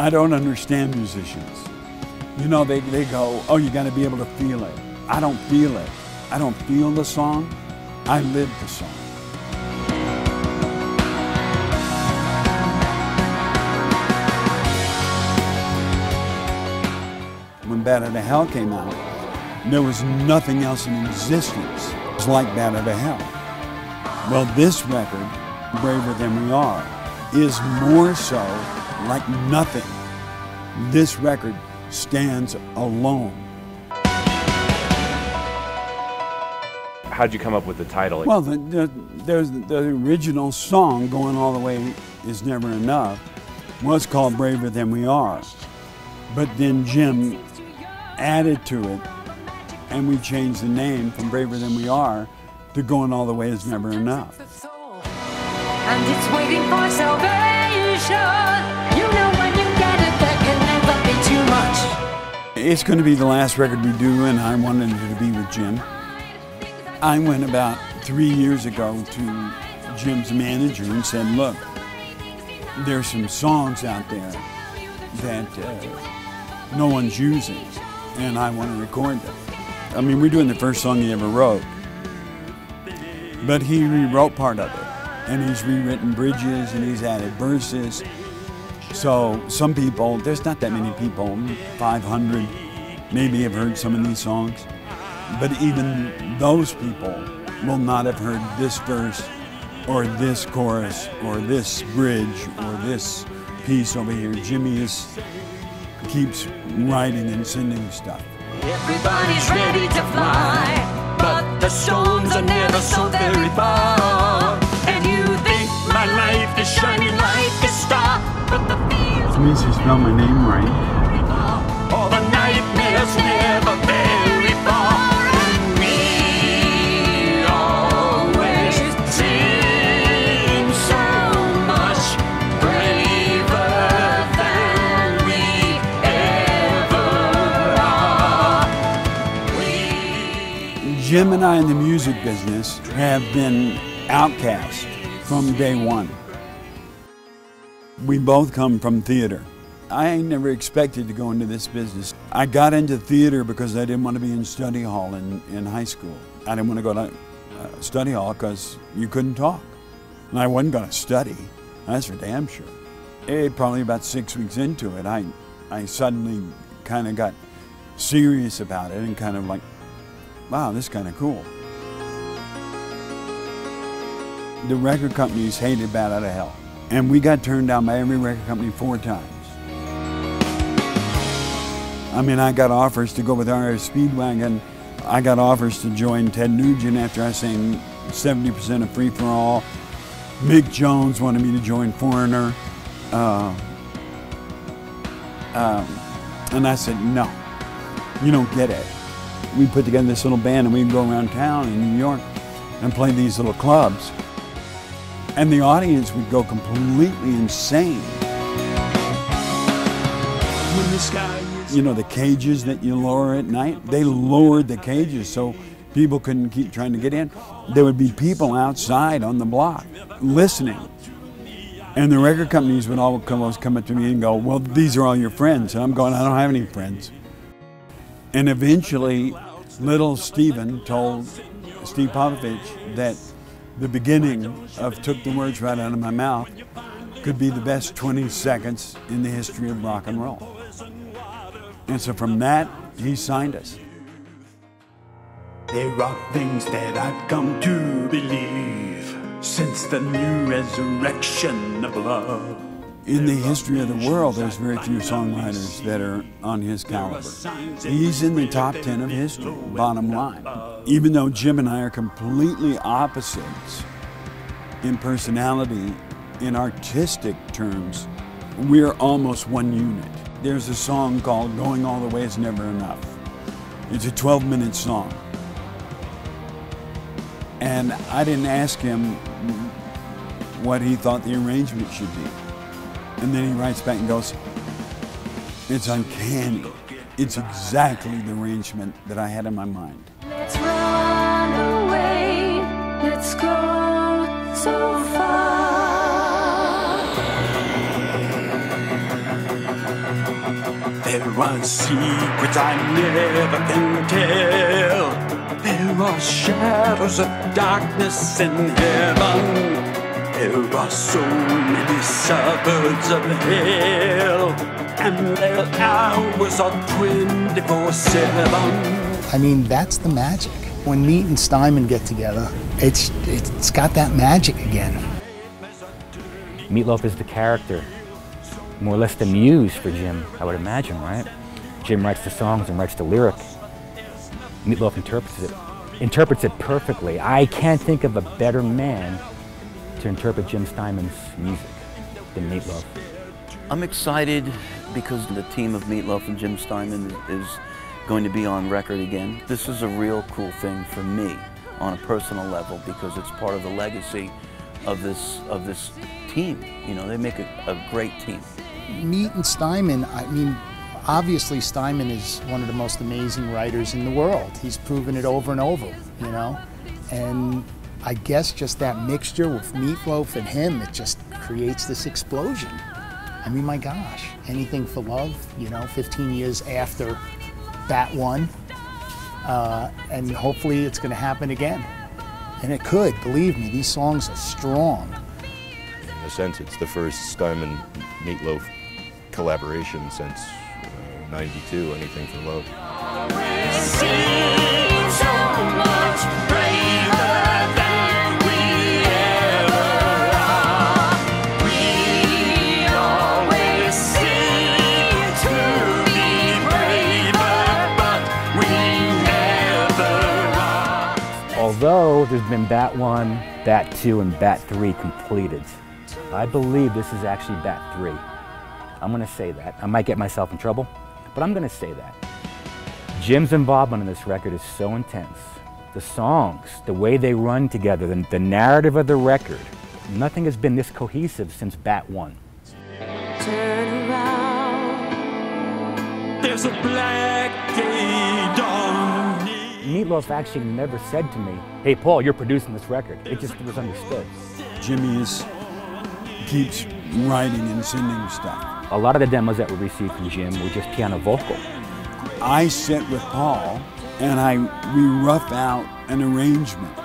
I don't understand musicians. You know, they go, oh, you got to be able to feel it. I don't feel it. I don't feel the song. I live the song. When Bat Out of Hell came out, there was nothing else in existence. It was like Bat Out of Hell. Well, this record, Braver Than We Are, is more so like nothing. This record stands alone. How'd you come up with the title? Well, there's the original song, Going All the Way Is Never Enough, was called Braver Than We Are. But then Jim added to it, and we changed the name from Braver Than We Are to Going All the Way Is Never Enough. And it's waiting for salvation. You know when you get it, there can never be too much. It's going to be the last record we do, and I wanted it to be with Jim. I went about 3 years ago to Jim's manager and said, look, there's some songs out there that no one's using, and I want to record them. I mean, we're doing the first song he ever wrote, but he rewrote part of it. And he's rewritten bridges and he's added verses. So some people, there's not that many people, 500 maybe have heard some of these songs. But even those people will not have heard this verse or this chorus or this bridge or this piece over here. Jimmy keeps writing and sending stuff. Everybody's ready to fly, but the storms are never so very far. My life is shining like a star, but the fields... It means you spell my name right. All the nightmares never very far. And we always seem so much braver than we ever are. Jim and I in the music business have been outcasts from day one. We both come from theater. I never expected to go into this business. I got into theater because I didn't want to be in study hall in high school. I didn't want to go to study hall because you couldn't talk. And I wasn't going to study, that's for damn sure. Probably about 6 weeks into it, I suddenly kind of got serious about it and kind of like, wow, this is kind of cool. The record companies hated Bat Out of Hell. And we got turned down by every record company 4 times. I mean, I got offers to go with R.F. Speedwagon. I got offers to join Ted Nugent after I sang 70% of Free For All. Mick Jones wanted me to join Foreigner. And I said, no, you don't get it. We put together this little band and we'd go around town in New York and play these little clubs. And the audience would go completely insane. You know, the cages that you lower at night, they lowered the cages so people couldn't keep trying to get in. There would be people outside on the block listening. And the record companies would always come up to me and go, well, these are all your friends. And I'm going, I don't have any friends. And eventually, little Steven told Steve Popovich that the beginning of Took the Words Right Out of My Mouth could be the best 20 seconds in the history of rock and roll. And so from that, he signed us. There are things that I've come to believe since the new resurrection of love. In the history of the world, there's very few songwriters that are on his caliber. He's in the top 10 of history, bottom line. Even though Jim and I are completely opposites in personality, in artistic terms, we're almost one unit. There's a song called Going All the Way Is Never Enough. It's a 12-minute song. And I didn't ask him what he thought the arrangement should be. And then he writes back and goes, it's uncanny. It's exactly the arrangement that I had in my mind. Let's run away, let's go so far. There are secrets I never can tell. There are shadows of darkness in heaven. There are so many suburbs of hell, and their hours are 24/7. I mean, that's the magic. When Meat and Steinman get together, it's got that magic again. Meat Loaf is the character, more or less the muse for Jim, I would imagine, right? Jim writes the songs and writes the lyric. Meat Loaf interprets it perfectly. I can't think of a better man to interpret Jim Steinman's music than Meat Loaf. I'm excited because the team of Meat Loaf and Jim Steinman is going to be on record again. This is a real cool thing for me on a personal level because it's part of the legacy of this team. You know, they make a great team. Meat and Steinman, I mean, obviously Steinman is one of the most amazing writers in the world. He's proven it over and over, you know? And I guess just that mixture with Meat Loaf and him, it just creates this explosion. I mean, my gosh, Anything for Love, you know, 15 years after that one, and hopefully it's going to happen again. And it could, believe me, these songs are strong. In a sense, it's the first Steinman Meat Loaf collaboration since '92, Anything for Love. Although there's been Bat 1, Bat 2, and Bat 3 completed, I believe this is actually Bat 3. I'm going to say that. I might get myself in trouble, but I'm going to say that. Jim's involvement in this record is so intense. The songs, the way they run together, the narrative of the record, nothing has been this cohesive since Bat 1. Turn around. There's a black gate on. Meat Loaf actually never said to me, "Hey Paul, you're producing this record." It just was understood. Jimmy keeps writing and sending stuff. A lot of the demos that we received from Jim were just piano vocal. I sit with Paul and we rough out an arrangement.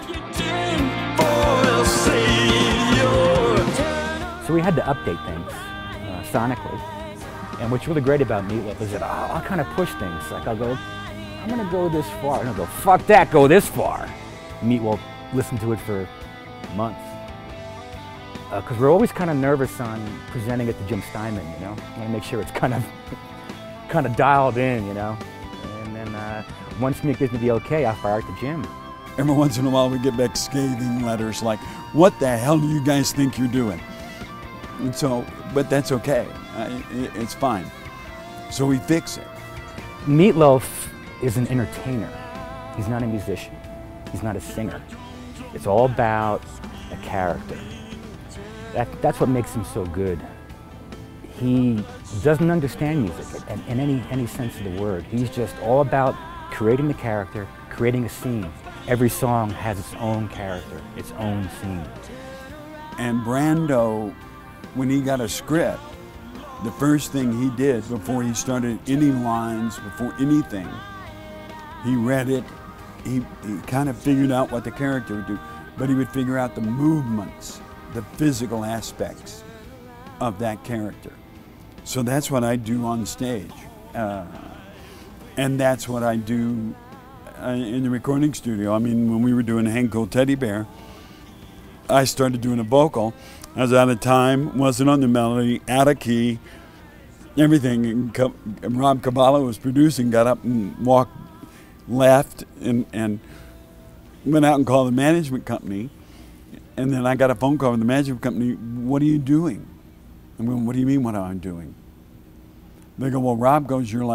So we had to update things sonically. And what's really great about Meat Loaf is that I'll kind of push things. Like I'll go, I'm going to go this far. And I'll go, fuck that, go this far. Meat will listen to it for months. Because we're always kind of nervous on presenting it to Jim Steinman, you know? I want to make sure it's kind of dialed in, you know? And then once Meat gives me the okay, I'll fire it to Jim. Every once in a while we get back scathing letters like, what the hell do you guys think you're doing? And so, but that's okay. It's fine. So we fix it. Meat Loaf is an entertainer. He's not a musician. He's not a singer. It's all about a character. That's what makes him so good. He doesn't understand music in any sense of the word. He's just all about creating the character, creating a scene. Every song has its own character, its own scene. And Brando, when he got a script, the first thing he did before he started any lines, before anything, he read it, he kind of figured out what the character would do, but he would figure out the movements, the physical aspects of that character. So that's what I do on stage. And that's what I do in the recording studio. I mean, when we were doing Hank Gold Teddy Bear, I started doing a vocal. I was out of time, wasn't on the melody, out of key, everything. And Rob Cavallo was producing, got up and walked left and went out and called the management company. And then I got a phone call from the management company, what are you doing? I went, what do you mean what am I doing? They go, well, Rob goes, you're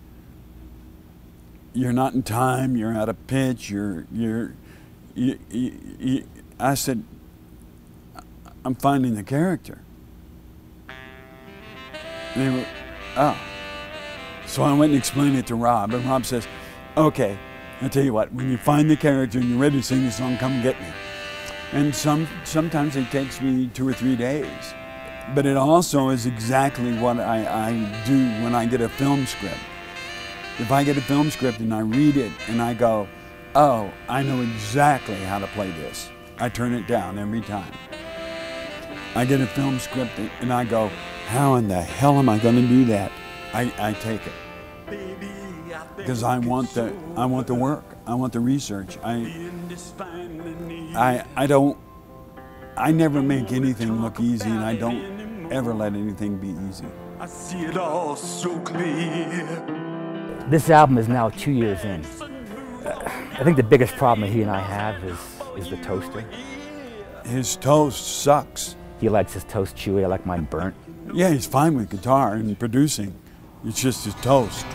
not in time, you're out of pitch, I said, I'm finding the character. And they were, oh. So I went and explained it to Rob, and Rob says, okay, I'll tell you what, when you find the character and you're ready to sing the song, come get me. And sometimes it takes me 2 or 3 days. But it also is exactly what I do when I get a film script. If I get a film script and I read it and I go, oh, I know exactly how to play this, I turn it down every time. I get a film script and I go, how in the hell am I going to do that? I take it. Because I want the work. I want the research. I never make anything look easy, and I don't ever let anything be easy. I see it all so clear. This album is now 2 years in. I think the biggest problem he and I have is the toaster. His toast sucks. He likes his toast chewy, I like mine burnt. Yeah, he's fine with guitar and producing. It's just his toast.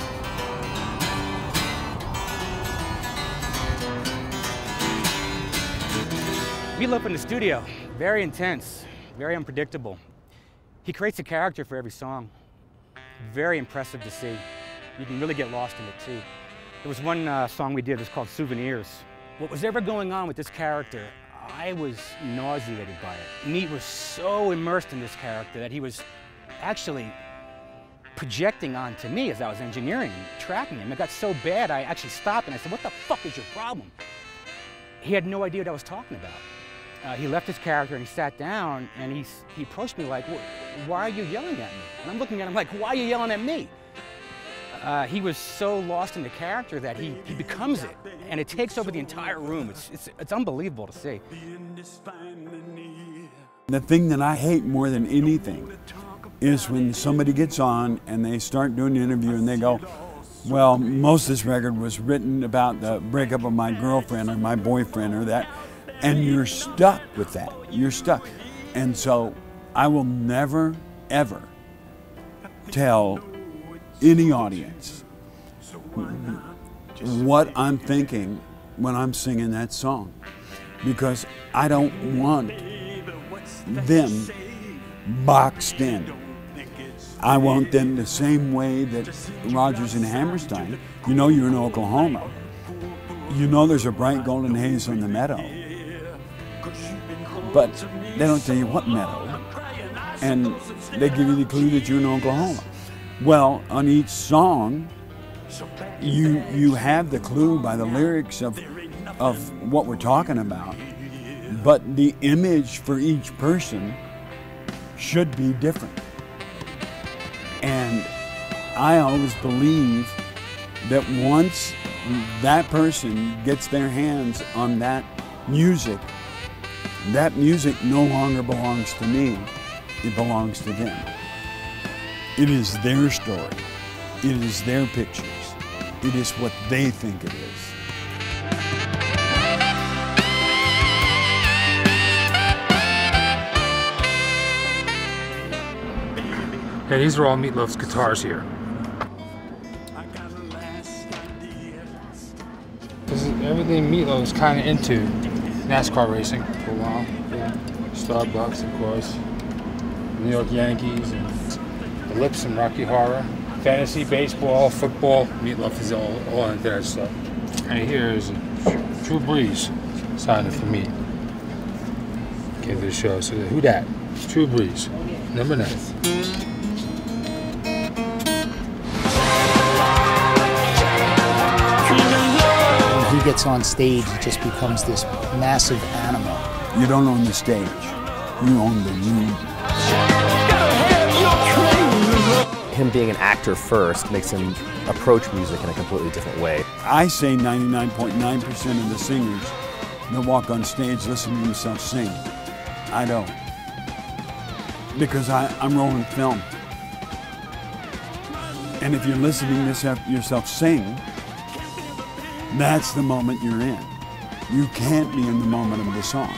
Meat Loaf in the studio, very intense, very unpredictable. He creates a character for every song. Very impressive to see. You can really get lost in it too. There was one song we did, it was called Souvenirs. What was ever going on with this character, I was nauseated by it. Meat was so immersed in this character that he was actually projecting onto me as I was engineering and tracking him. It got so bad, I actually stopped and I said, what the fuck is your problem? He had no idea what I was talking about. He left his character and he sat down and he approached me like, why are you yelling at me? And I'm looking at him like, why are you yelling at me? He was so lost in the character that he becomes it, and it takes over the entire room. It's unbelievable to see. The thing that I hate more than anything is when somebody gets on and they start doing an interview and they go, well, most of this record was written about the breakup of my girlfriend or my boyfriend or that, and you're stuck with that. You're stuck. And so I will never, ever tell any audience what I'm thinking when I'm singing that song, because I don't want them boxed in. I want them the same way that Rodgers and Hammerstein. You know you're in Oklahoma. You know there's a bright golden haze on the meadow. But they don't tell you what meadow. And they give you the clue that you're in Oklahoma. Well, on each song, you have the clue by the lyrics of what we're talking about. But the image for each person should be different. And I always believe that once that person gets their hands on that music no longer belongs to me, it belongs to them. It is their story. It is their pictures. It is what they think it is. Hey, these are all Meat Loaf's guitars here. This is everything Meat Loaf is kind of into. NASCAR racing for a while. Starbucks, of course. New York Yankees, and the Lips and Rocky Horror. Fantasy, baseball, football. Meat Loaf is all into that stuff. And here is a True Breeze signing for me. Give it a show. So who that? It's True Breeze, number 9. He gets on stage, he just becomes this massive animal. You don't own the stage, you own the room. Him being an actor first makes him approach music in a completely different way. I say 99.9% of the singers that walk on stage listen to themselves sing. I don't. Because I'm rolling film. And if you're listening to yourself sing, that's the moment you're in. You can't be in the moment of the song.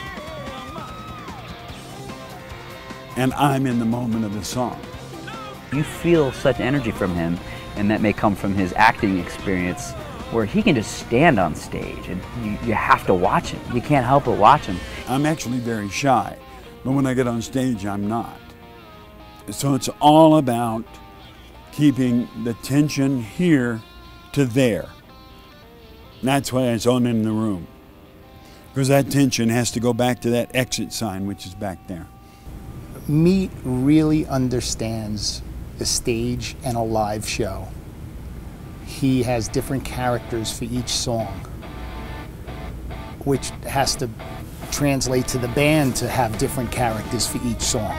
And I'm in the moment of the song. You feel such energy from him, and that may come from his acting experience, where he can just stand on stage and you have to watch him. You can't help but watch him. I'm actually very shy, but when I get on stage, I'm not. So it's all about keeping the tension here to there. That's why it's on in the room. Because that tension has to go back to that exit sign, which is back there. Meat really understands the stage and a live show. He has different characters for each song, which has to translate to the band to have different characters for each song.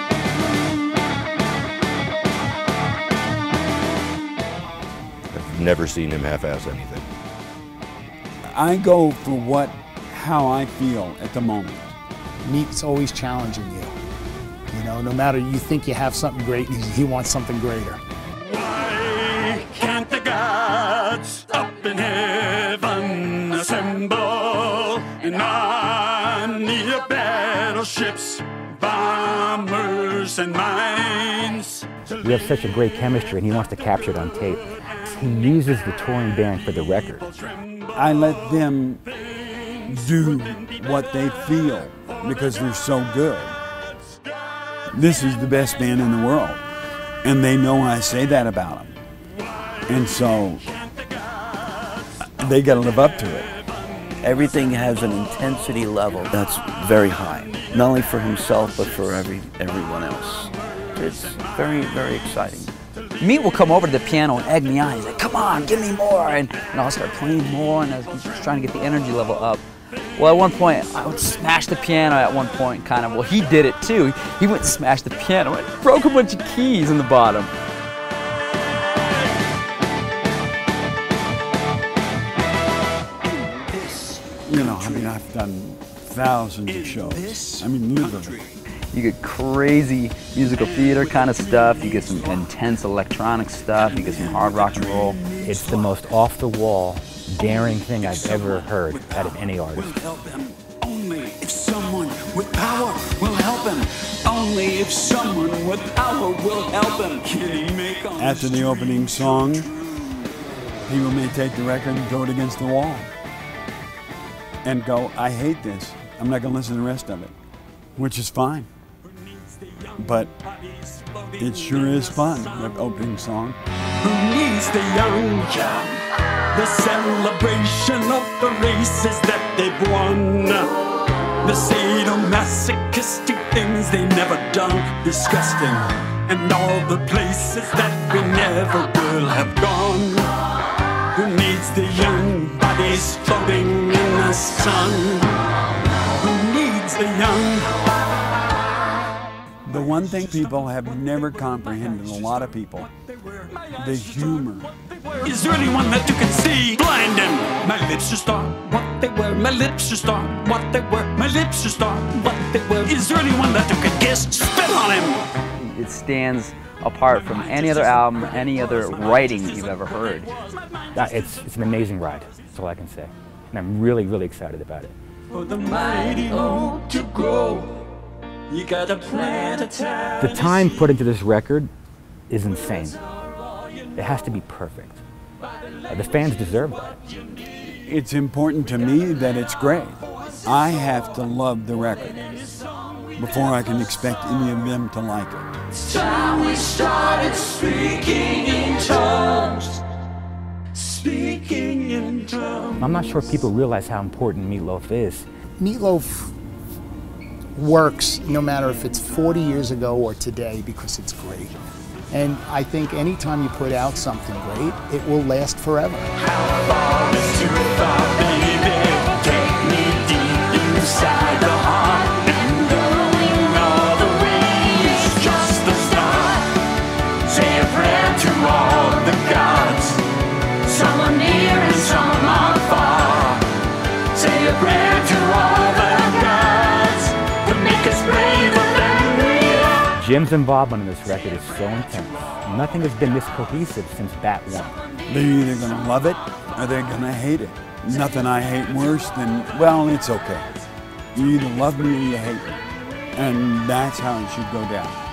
I've never seen him half-ass anything. I go for how I feel at the moment. Meat's always challenging you. You know, no matter you think you have something great, he wants something greater. Why can't the gods up in heaven assemble in army of battleships, bombers, and mines? We have such a great chemistry, and he wants to capture it on tape. He uses the touring band for the record. I let them do what they feel because they're so good. This is the best band in the world, and they know I say that about them. And so they got to live up to it. Everything has an intensity level that's very high, not only for himself but for everyone else. It's very, very exciting. Meat will come over to the piano and egg me on. He's like, come on, give me more. And I'll start playing more, and I was just trying to get the energy level up. Well, at one point, I would smash the piano at one point, kind of. Well, he did it too. He went and smashed the piano and broke a bunch of keys in the bottom. You know, I mean, I've done thousands of shows. I mean, literally. You get crazy musical theater kind of stuff. You get some intense electronic stuff. You get some hard rock and roll. It's the most off-the-wall, daring thing I've ever heard out of any artist. Help him. Only if someone with power will help him. Only if someone with power will help him. After the opening song, people may take the record and throw it against the wall and go, I hate this. I'm not going to listen to the rest of it, which is fine. But it sure is fun, that opening song. Who needs the young? The celebration of the races that they've won. The sadomasochistic things they never done. Disgusting. And all the places that we never will have gone. Who needs the young bodies floating in the sun? Who needs the young? The one thing people have never comprehended, a lot of people, the humor. Is there anyone that you can see? Blind him. My lips just are what they were. My lips just are what they were. My lips just are what they were. Is there anyone that you can kiss? Spit on him. It stands apart from any other album, any other writing you've ever heard. It's an amazing ride, that's all I can say. And I'm really, really excited about it. For the mighty oak to grow, you gotta plant a tiny The time put into this record is insane. It has to be perfect. The fans deserve that. It's important to me that it's great. I have to love the record before I can expect any of them to like it. It's time we started speaking in tongues. Speaking in tongues. I'm not sure people realize how important Meat Loaf is. Meat Loaf works no matter if it's 40 years ago or today because it's great. And I think anytime you put out something great, it will last forever. How far is too far, baby? Take me deep inside the heart. And going all the way is just the start. Say a prayer to all the gods. Some are near and some are far. Say a prayer to all the gods to make us braver than we are. Jim's involvement in this record is so intense. Nothing has been this cohesive since Bat 1. They're either going to love it or they're going to hate it. Nothing I hate worse than, well, it's okay. You either love me or you hate me. And that's how it should go down.